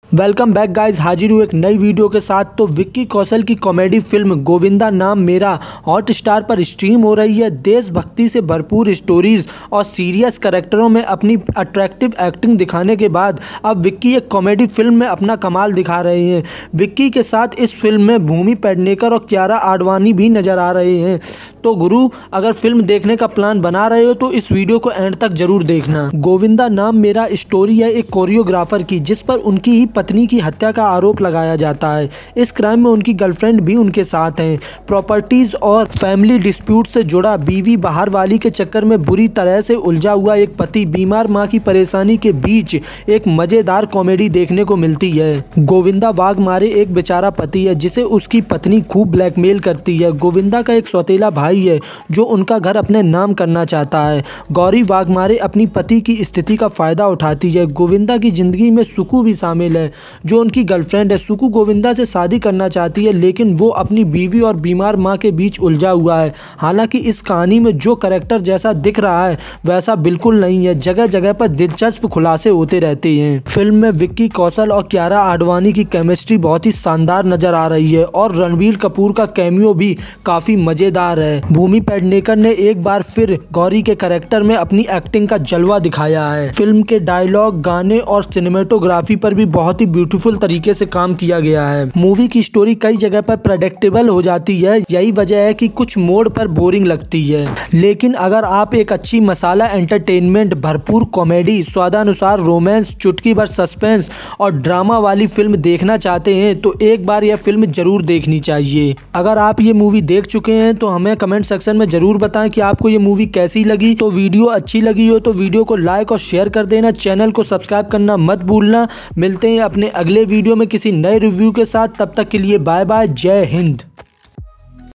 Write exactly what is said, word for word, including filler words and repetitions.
Welcome back guys, हाजिर हूँ एक नई वीडियो के साथ। तो विक्की कौशल की कॉमेडी फिल्म गोविंदा नाम मेरा हॉट स्टार पर स्ट्रीम हो रही है। देशभक्ति से भरपूर स्टोरीज और सीरियस कैरेक्टरों में अपनी अट्रैक्टिव एक्टिंग दिखाने के बाद अब विक्की एक कॉमेडी फिल्म में अपना कमाल दिखा रहे हैं। विक्की के साथ इस फिल्म में भूमि पेडनेकर और कियारा आडवाणी भी नजर आ रहे हैं। तो गुरु, अगर फिल्म देखने का प्लान बना रहे हो तो इस वीडियो को एंड तक जरूर देखना। गोविंदा नाम मेरा स्टोरी है एक कोरियोग्राफर की, जिस पर उनकी ही पत्नी की हत्या का आरोप लगाया जाता है। इस क्राइम में उनकी गर्लफ्रेंड भी उनके साथ हैं। प्रॉपर्टीज और फैमिली डिस्प्यूट से जुड़ा बीवी बाहर वाली के चक्कर में बुरी तरह से उलझा हुआ एक पति, बीमार मां की परेशानी के बीच एक मजेदार कॉमेडी देखने को मिलती है। गोविंदा वाघमारे एक बेचारा पति है जिसे उसकी पत्नी खूब ब्लैकमेल करती है। गोविंदा का एक सौतेला भाई है जो उनका घर अपने नाम करना चाहता है। गौरी वाघमारे अपनी पति की स्थिति का फायदा उठाती है। गोविंदा की जिंदगी में सुकू भी शामिल है जो उनकी गर्लफ्रेंड है। सुकू गोविंदा से शादी करना चाहती है लेकिन वो अपनी बीवी और बीमार मां के बीच उलझा हुआ है। हालांकि इस कहानी में जो कैरेक्टर जैसा दिख रहा है वैसा बिल्कुल नहीं है। जगह जगह पर दिलचस्प खुलासे होते रहते हैं। फिल्म में विक्की कौशल और कियारा आडवाणी की केमिस्ट्री बहुत ही शानदार नजर आ रही है और रणबीर कपूर का कैमियो भी काफी मजेदार है। भूमि पेडनेकर ने एक बार फिर गौरी के कैरेक्टर में अपनी एक्टिंग का जलवा दिखाया है। फिल्म के डायलॉग, गाने और सिनेमेटोग्राफी पर भी बहुत ही ब्यूटीफुल तरीके से काम किया गया है। मूवी की स्टोरी कई जगह पर प्रेडिक्टेबल हो जाती है, यही वजह है कि कुछ मोड पर बोरिंग लगती है। लेकिन अगर आप एक अच्छी मसाला एंटरटेनमेंट, भरपूर कॉमेडी, स्वादानुसार रोमांस, चुटकी भर सस्पेंस और ड्रामा वाली फिल्म देखना चाहते हैं तो एक बार यह फिल्म जरूर देखनी चाहिए। अगर आप ये मूवी देख चुके हैं तो हमें कमेंट सेक्शन में जरूर बताएं कि आपको ये मूवी कैसी लगी। तो वीडियो अच्छी लगी हो तो वीडियो को लाइक और शेयर कर देना। चैनल को सब्सक्राइब करना मत भूलना। मिलते हैं अपने अगले वीडियो में किसी नए रिव्यू के साथ। तब तक के लिए बाय बाय, जय हिंद।